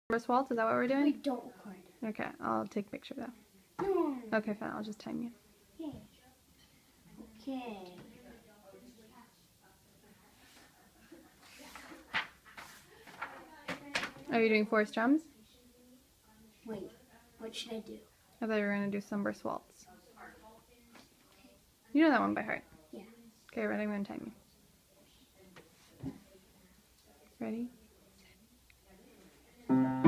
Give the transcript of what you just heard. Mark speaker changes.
Speaker 1: Sunburst Waltz, is that what we're doing?
Speaker 2: Wait, don't record.
Speaker 1: Okay, I'll take a picture though.
Speaker 2: No.
Speaker 1: Okay, fine, I'll just time you.
Speaker 2: Okay.
Speaker 1: Are you doing forest drums?
Speaker 2: Wait, what should I do?
Speaker 1: I thought you were going to do Sunburst Waltz. You know that one by heart.
Speaker 2: Yeah.
Speaker 1: Okay, ready? I'm going to time you. Ready?